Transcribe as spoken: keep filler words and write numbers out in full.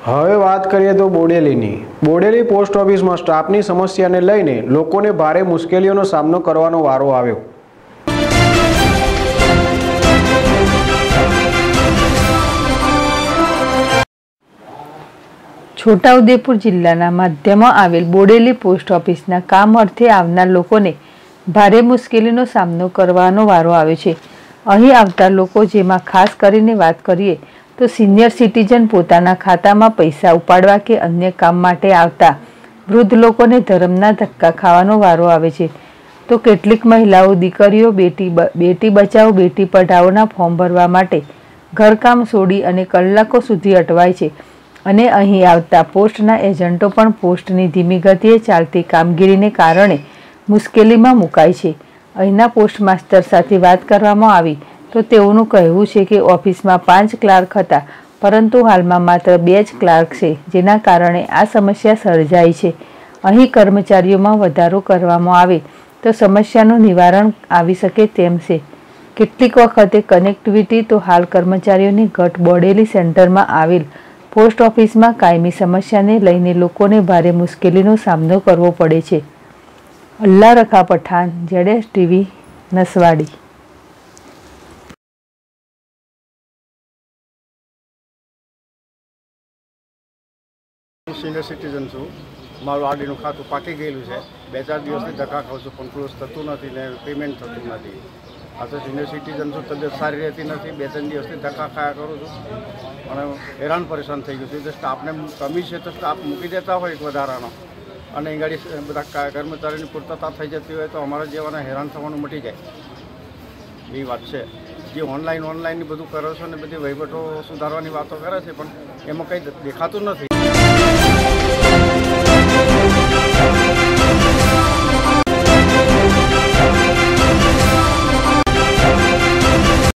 હવે વાત કરીએ તો બોડેલીની બોડેલી પોસ્ટ ઓફિસમાં સ્ટાફની સમસ્યાને લઈને લોકોને ભારે મુશ્કેલીઓનો સામનો કરવાનો વારો આવ્યો। છોટાઉદેપુર જિલ્લાના મધ્યમાં આવેલ બોડેલી પોસ્ટ ઓફિસના કામ અર્થે આવનાર લોકોને ભારે મુશ્કેલીનો સામનો કરવાનો વારો આવ્યો છે। અહીં આવતા લોકો, જેમાં ખાસ કરીને વાત કરીએ તો સિનિયર સિટીઝન, પોતાના ખાતામાં પૈસા ઉપાડવા કે અન્ય કામ માટે આવતા વૃદ્ધ લોકોને ધરમના ધક્કા ખાવાનો વારો આવે છે। તો કેટલીક મહિલાઓ, દીકરીઓ બેટી બેટી બચાવો બેટી પઢાઓના ફોર્મ ભરવા માટે ઘરકામ છોડી અને કલાકો સુધી અટવાય છે અને અહીં આવતા પોસ્ટના એજન્ટો પણ પોસ્ટની ધીમી ગતિએ ચાલતી કામગીરીને કારણે મુશ્કેલીમાં મુકાય છે। અહીંના પોસ્ટ માસ્ટર સાથે વાત કરવામાં આવી તો તેઓનું કહેવું છે કે ઓફિસમાં પાંચ ક્લાર્ક હતા, પરંતુ હાલમાં માત્ર બે જ ક્લાર્ક છે, જેના કારણે આ સમસ્યા સર્જાઈ છે। અહીં કર્મચારીઓમાં વધારો કરવામાં આવે તો સમસ્યાનું નિવારણ આવી શકે તેમ છે। કેટલીક વખતે કનેક્ટિવિટી તો હાલ કર્મચારીઓની ઘટ બોડેલી સેન્ટરમાં આવેલ પોસ્ટ ઓફિસમાં કાયમી સમસ્યાને લઈને લોકોને ભારે મુશ્કેલીનો સામનો કરવો પડે છે। અલ્લાહ રખા પઠાણ, જેડેશ ટીવી, નસવાડી। સિનિયર સિટીઝન છું। મારું આરડીનું ખાતું પાકી ગયેલું છે। બે ચાર દિવસથી ધક્કા ખાઉં છું પણ ક્લોઝ થતું નથી ને પેમેન્ટ થતું નથી। આ તો સિનિયર સિટીઝન છું, તબિયત સારી રહેતી નથી, બે ત્રણ દિવસથી ધક્કા ખાયા કરું છું અને હેરાન પરેશાન થઈ ગયું છું। તો સ્ટાફને કમી છે તો સ્ટાફ મૂકી દેતા હોય એક વધારાનો અને અહીં ગાડી બધા કર્મચારીની પૂર્તતા થઈ જતી હોય તો અમારા જેવાના હેરાન થવાનું મટી જાય। એ વાત છે। જે ઓનલાઈન ઓનલાઈન બધું કરો છો ને બધી વહીવટો સુધારવાની વાતો કરે છે પણ એમાં કંઈ દેખાતું નથી।